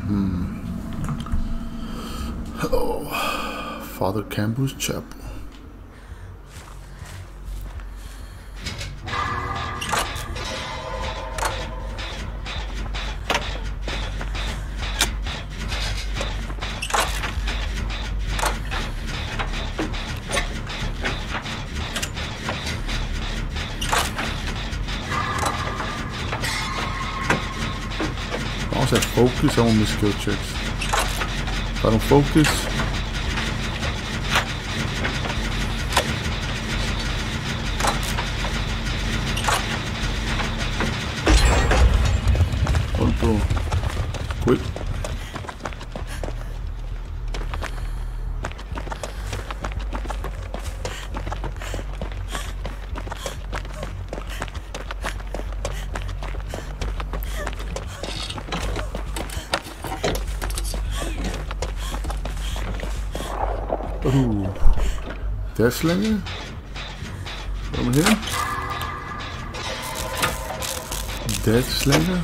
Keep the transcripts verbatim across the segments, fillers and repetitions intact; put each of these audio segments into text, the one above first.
Hmm. Oh, Father Campbell's Chapel. I always have focus, I won't miss skill checks. If I don't focus, control, quick. Ooh, Death Slinger over here. Death Slinger.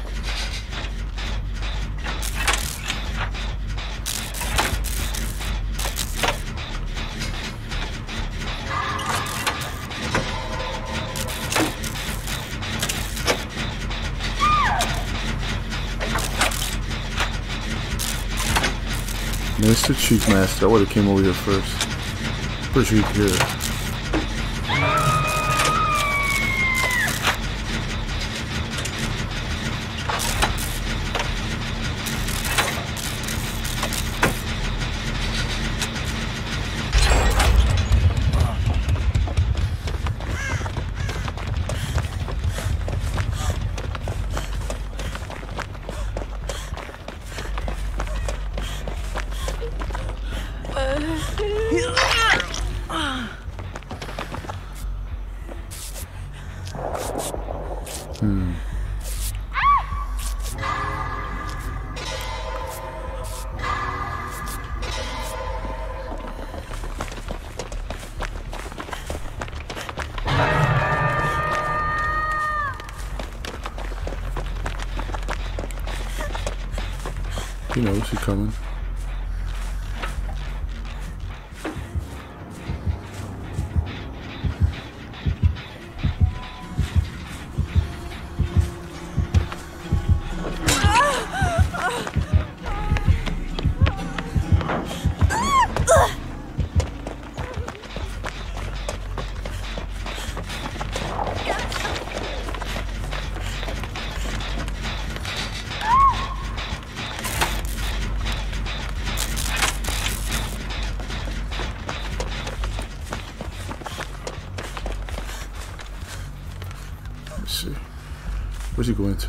Mister Cheek Master, I would have came over here first. Pretty sure you could hear it. Hmm. He knows he's coming. Let's see. Where's he going to?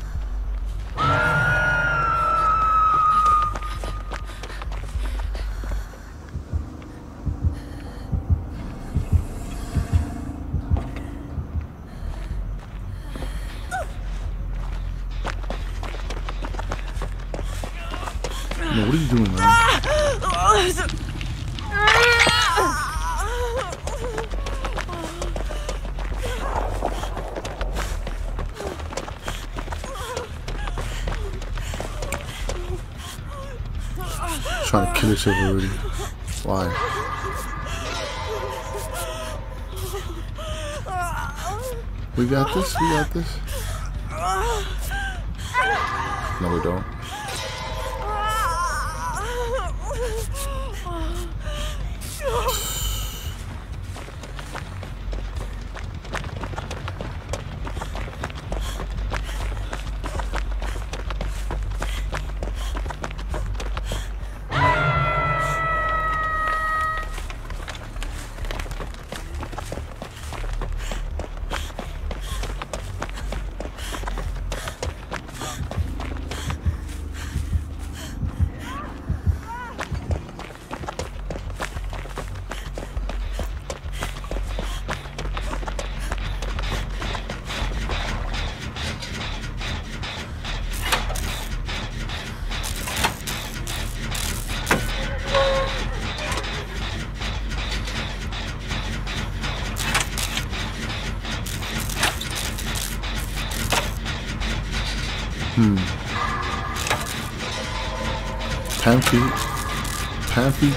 No, what are you doing, man? Trying to kill yourself already. Why? We got this? We got this? No, we don't. Pantry. Pantry.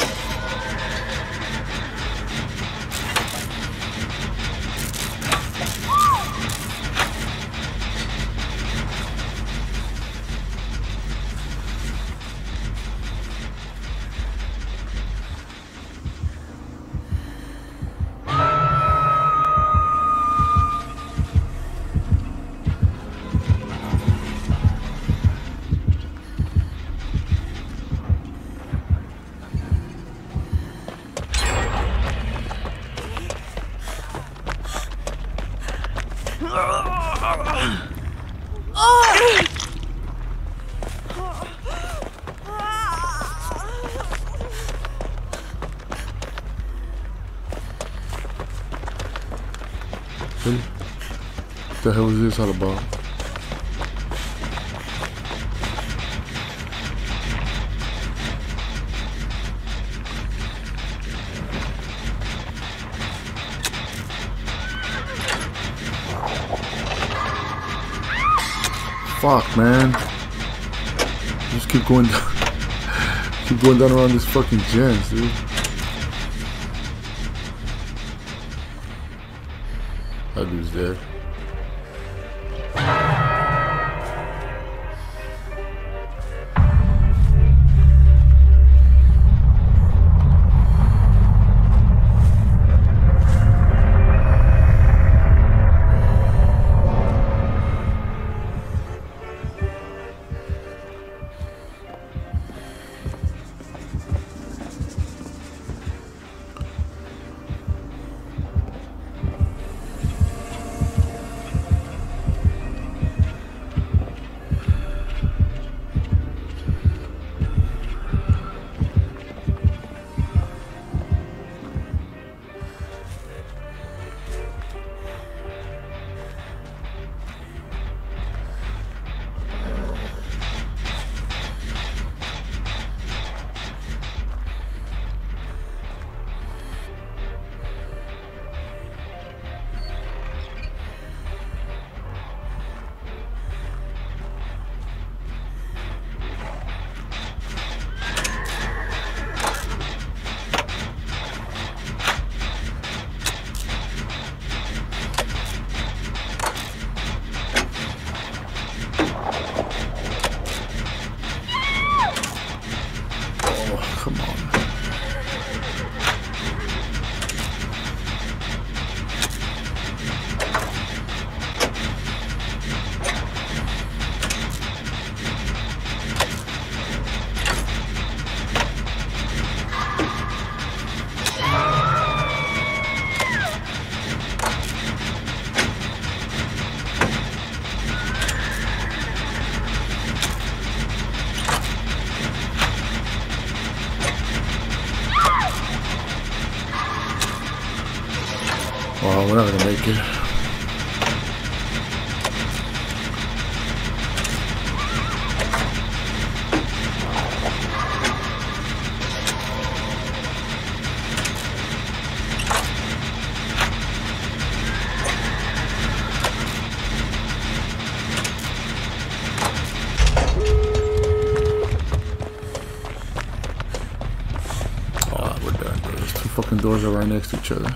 What the hell is this all about? Fuck, man. Just keep going down. Keep going down around this fucking gens, dude. That dude's dead. Come on. Oh, we're not gonna make it. Oh, we're done. Those two fucking doors are right next to each other.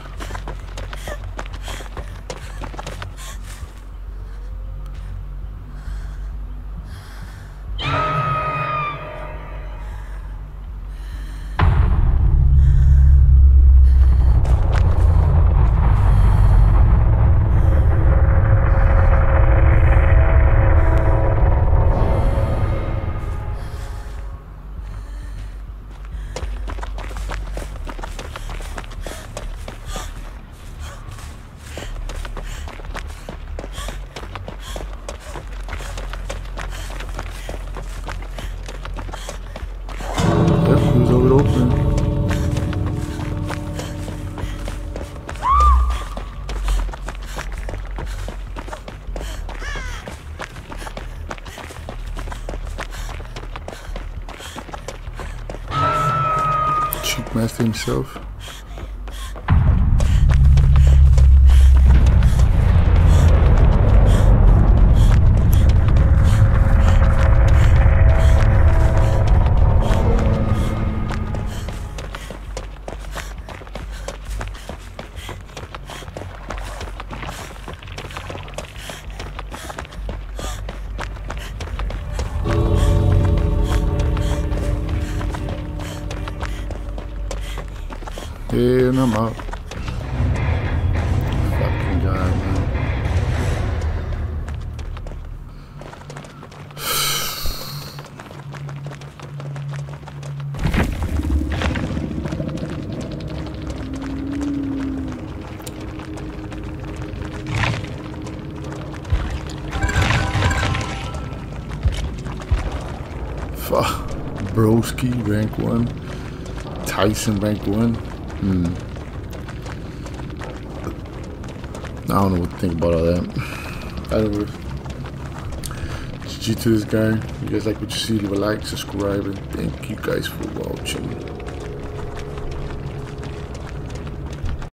Master himself. And I'm out. Fucking guy, man. Fuck. Broski, rank one. Tyson, rank one. Hmm. I don't know what to think about all that. Anyway, G G to this guy. If you guys like what you see, leave a like, subscribe, and thank you guys for watching.